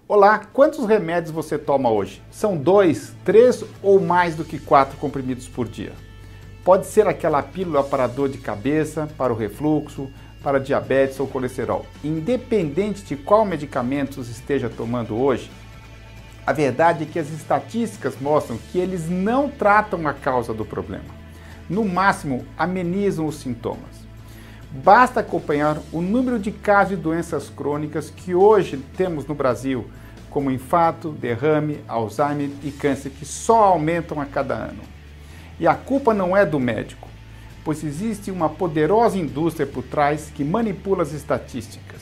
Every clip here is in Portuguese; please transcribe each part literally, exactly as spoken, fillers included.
Olá, quantos remédios você toma hoje? São dois, três ou mais do que quatro comprimidos por dia? Pode ser aquela pílula para dor de cabeça, para o refluxo, para diabetes ou colesterol. Independente de qual medicamento você esteja tomando hoje, a verdade é que as estatísticas mostram que eles não tratam a causa do problema. No máximo, amenizam os sintomas. Basta acompanhar o número de casos de doenças crônicas que hoje temos no Brasil, como infarto, derrame, Alzheimer e câncer, que só aumentam a cada ano. E a culpa não é do médico, pois existe uma poderosa indústria por trás que manipula as estatísticas,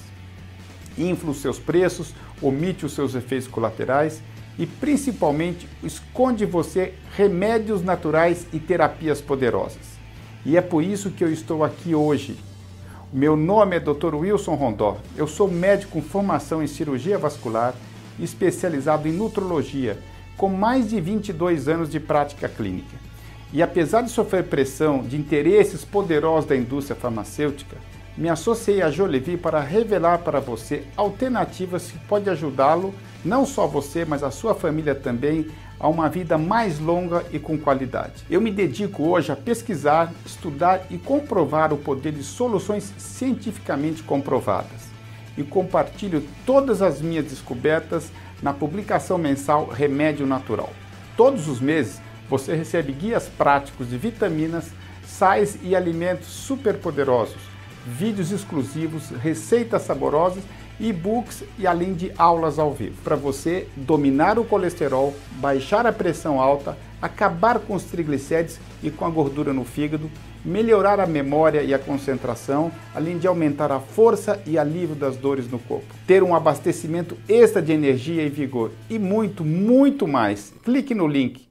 infla os seus preços, omite os seus efeitos colaterais e, principalmente, esconde de você remédios naturais e terapias poderosas. E é por isso que eu estou aqui hoje. Meu nome é doutor Wilson Rondó, eu sou médico com formação em cirurgia vascular, especializado em nutrologia, com mais de vinte e dois anos de prática clínica. E apesar de sofrer pressão de interesses poderosos da indústria farmacêutica, me associei à Jollevie para revelar para você alternativas que podem ajudá-lo, não só você, mas a sua família também, a uma vida mais longa e com qualidade. Eu me dedico hoje a pesquisar, estudar e comprovar o poder de soluções cientificamente comprovadas. E compartilho todas as minhas descobertas na publicação mensal Remédio Natural. Todos os meses você recebe guias práticos de vitaminas, sais e alimentos superpoderosos, vídeos exclusivos, receitas saborosas, e-books e além de aulas ao vivo, para você dominar o colesterol, baixar a pressão alta, acabar com os triglicéridos e com a gordura no fígado, melhorar a memória e a concentração, além de aumentar a força e alívio das dores no corpo, ter um abastecimento extra de energia e vigor e muito, muito mais. Clique no link